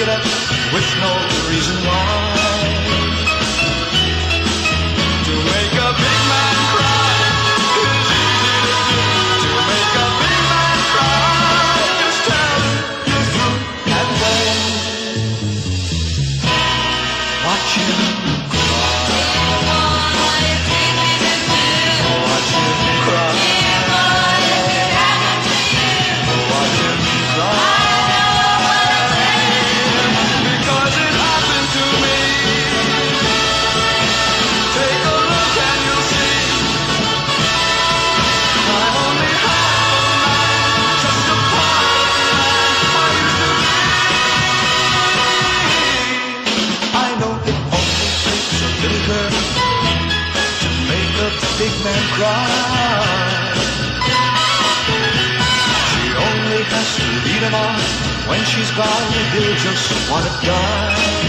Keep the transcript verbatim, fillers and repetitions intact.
it up with no reason why. To make a big man cry is easy to do. To make a big man cry is tell the truth. And then watch him cry. Watch him cry. Watch him cry. Because it happened to me. Take a look and you'll see. I'm only half a man, just a part of the man I used to be. I know it only takes a little girl to make a big man cry. She only has to lead him on. When she's gone, he'll just wanna die.